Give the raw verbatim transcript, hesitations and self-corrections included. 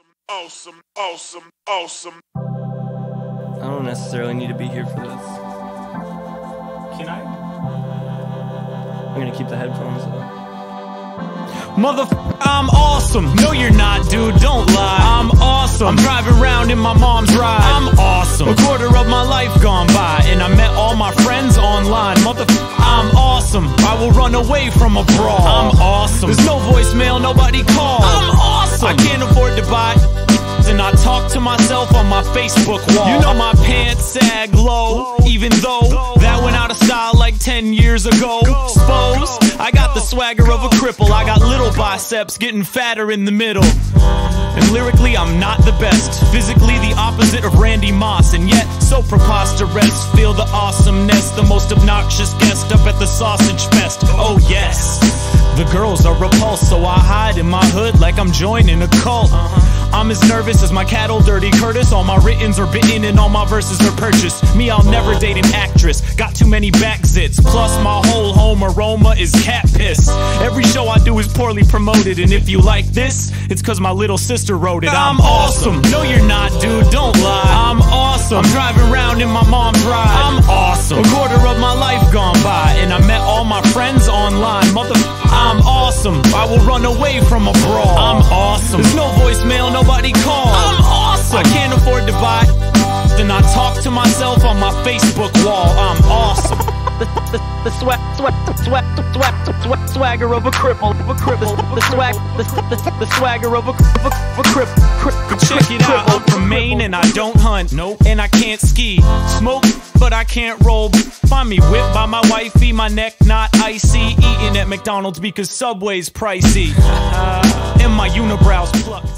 awesome, awesome, awesome. I don't necessarily need to be here for this. Can I? I'm gonna keep the headphones up. Motherfucker, I'm awesome. No, you're not, dude, don't lie. I'm awesome. I'm driving around in my mom's ride. I'm awesome. A quarter of my life gone by, and I met all my friends online. Motherfucker, I'm awesome. I will run away from a brawl. I'm awesome. There's no voicemail, nobody calls. I'm awesome. I can't afford to buy, and I talk to myself on my Facebook wall. You know my pants sag low, even though that went out of style like ten years ago. Suppose I got the swagger of a cripple. I got little biceps getting fatter in the middle. And lyrically I'm not the best, physically the opposite of Randy Moss, and yet so preposterous. Feel the awesomeness, the most obnoxious guest up at the Sausage Fest. Oh yes, the girls are repulsed, so I hide in my hood like I'm joining a cult. I'm as nervous as my cattle, Dirty Curtis. All my writtens are bitten and all my verses are purchased. Me, I'll never date an actress, got too many back zits. Plus my whole home aroma is cat piss. Every show I do is poorly promoted, and if you like this, it's cause my little sister wrote it. I'm awesome. No, you're not, dude, don't lie. I'm awesome. I'm driving around in my mom's ride. I'm awesome. A quarter of my life gone by, and I met all my friends online. Motherfucker, I'm awesome. I will run away from a brawl. I'm awesome. There's no voicemail, nobody calls. I'm awesome. I can't afford to buy, then I talk to myself on my Facebook wall. I'm awesome. The, the, the swag, swag, swag, swag, swag, swagger of a cripple, of a cripple. The swag, the, the, the swagger of a, of a, of a cripple. Check it out, I'm from Maine and I don't hunt, nope, and I can't ski. Smoke, but I can't roll. Find me whipped by my wifey, my neck not icy. Eating at McDonald's because Subway's pricey. Uh, and my unibrows plucked.